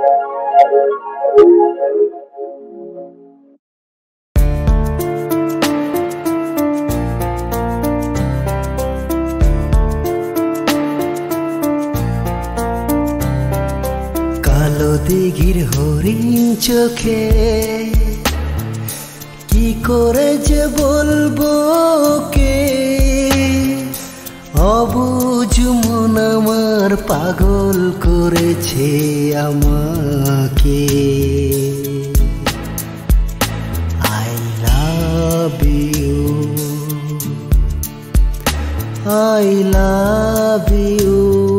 কালো দিঘির হরিণ চোখে কি করে যে বলবো কে, অবুঝ মন আমার পাগল করেছে আমাকে। I love you, I love you,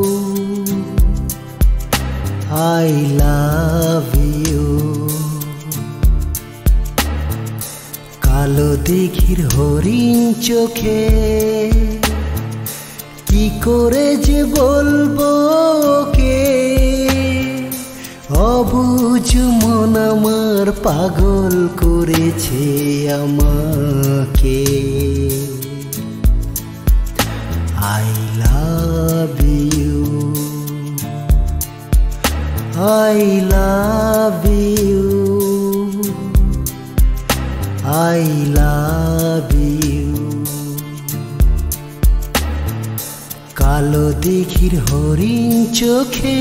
I love you। কালো দিঘির হরিণ চোখে কি করে যে বলবো কে, অবুঝ মন আমার পাগল করেছে আমাকে। I love you, I love you, I love you। কালো দিঘির হরিণ চোখে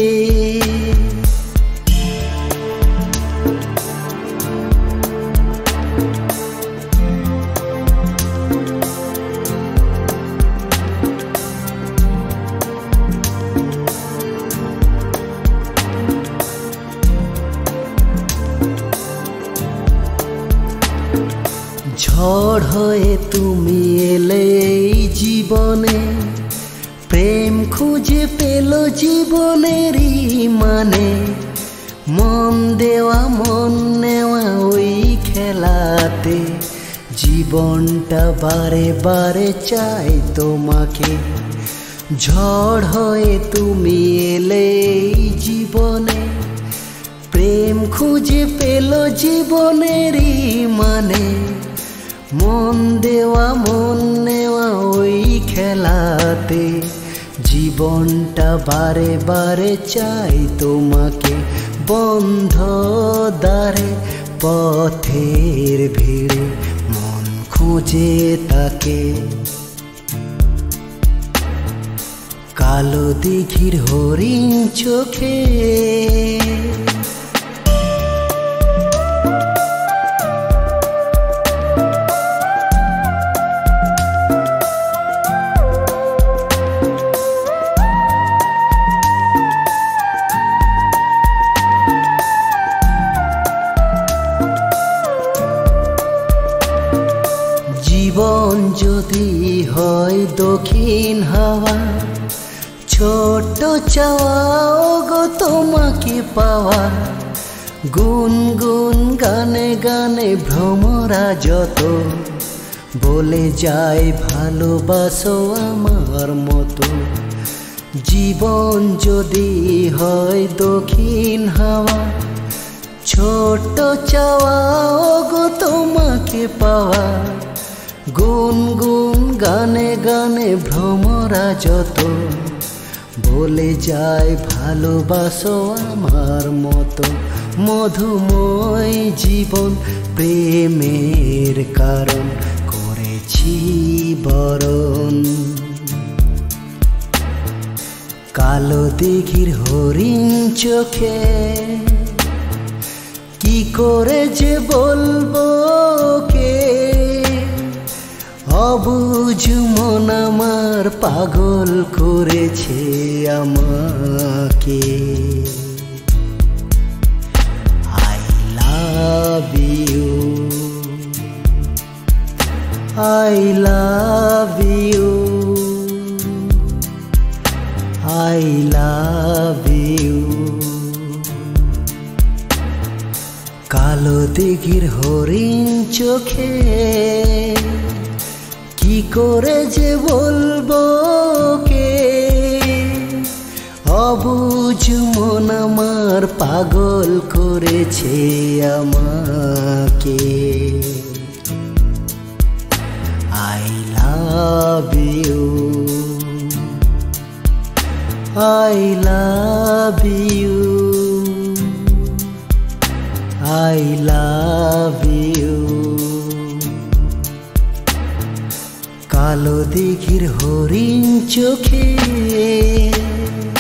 ঝড় হয়ে তুমি এলে এই জীবনে, প্রেম খুঁজে পেল জীবনেরই মানে। মন দেওয়া মন নেওয়া ওই খেলাতে, জীবনটা বারে বারে চাই তোমাকে। ঝড় হয়ে তুমি এলে এই জীবনে, প্রেম খুঁজে পেল জীবনেরই মানে। মন দেওয়া মন নেওয়া ওই খেলাতে, জীবনটা বারে বারে চাই তোমাকে। বন্ধ দ্বারে পথের ভিড়ে মন খুঁজে তাকে। কালো দিঘির হরিণ চোখে জীবন যদি হয় দক্ষিণ হাওয়া, ছোট চাওয়া গো তোমাকে পাওয়া। গুনগুন গানে গানে ভ্রমরা যত, বলে যায় ভালোবাসো আমার মতো। জীবন যদি হয় দক্ষিণ হাওয়া, ছোট চাওয়া গো তোমাকে পাওয়া। গুনগুন গানে গানে ভ্রমরা যত, বলে যায় ভালোবাসো আমার মতো। মধুময় জীবন প্রেমের কারণ করেছি বরণ। কালো দিঘির হরিণ চোখে কি করে যে বলবো কে, অবুঝ মন আমার পাগল করেছে আমাকে। I love you, I love you, I love you। কালো দিঘির হরিণ চোখে কি করে যে বলবো কে, অবুঝ মন আমার পাগল করেছে আমাকে। I love you, I love you, love you. কালো দিঘির হরিণ চোখে